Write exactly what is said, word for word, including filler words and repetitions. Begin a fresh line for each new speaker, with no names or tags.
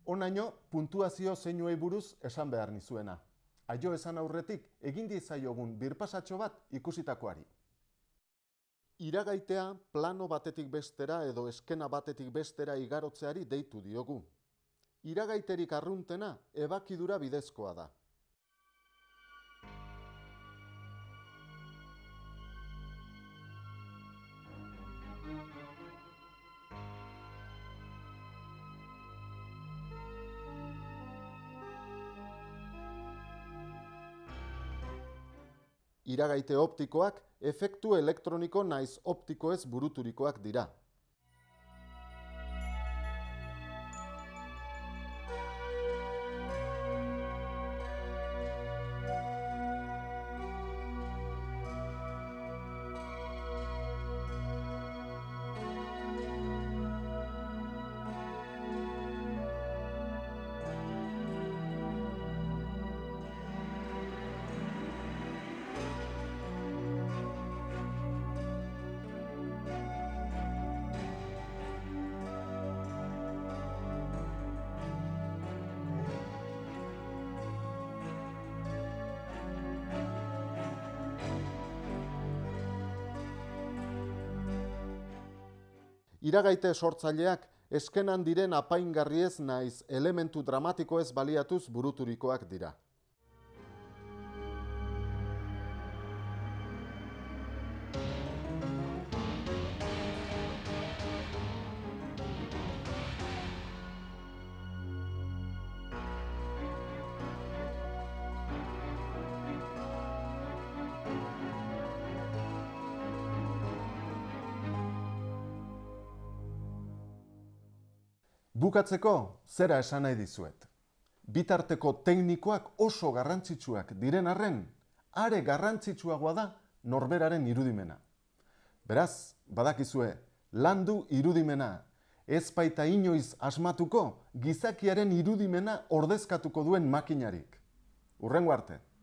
Honaino, puntuazio zeinuei buruz esan behar nizuena. Aio esan aurretik, egin diezaiogun birpasatxo bat ikusitakoari. Iragaitea plano batetik bestera edo eskena batetik bestera igarotzeari deitu diogu. Iragaiterik arruntena ebakidura bidezkoa da. Iragaite optikoak efektu elektroniko naiz optikoez buruturikoak dira. Iragaite sortzaileak eskenan diren apaingarriez naiz elementu dramatikoez baliatuz buruturikoak dira. Bukatzeko, zera esan nahi dizuet. Bitarteko teknikoak oso garrantzitsuak diren arren, are garrantzitsuagoa da norberaren irudimena. Beraz, badakizue, landu irudimena, ez baita inoiz asmatuko gizakiaren irudimena ordezkatuko duen makinarik. Hurrengo arte.